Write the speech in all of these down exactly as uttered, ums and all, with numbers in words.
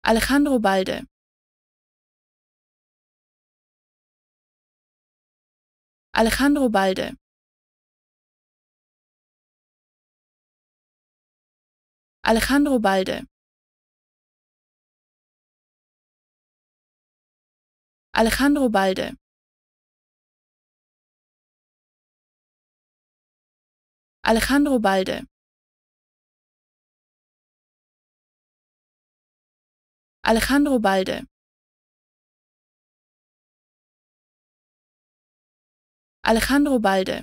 Alejandro Balde. Alejandro Balde. Alejandro Balde. Alejandro Balde. Alejandro Balde. Alejandro Balde. Alejandro Balde.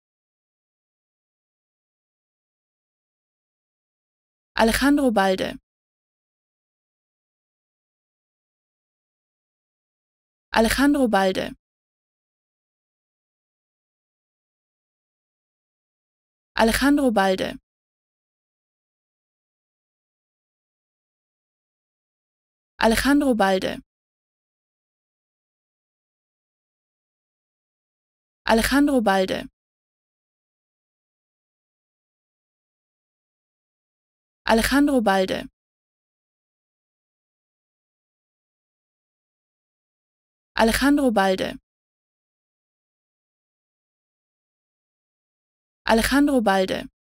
Alejandro Balde. Alejandro Balde. Alejandro Balde. Alejandro Balde. Alejandro Balde. Alejandro Balde. Alejandro Balde. Alejandro Balde.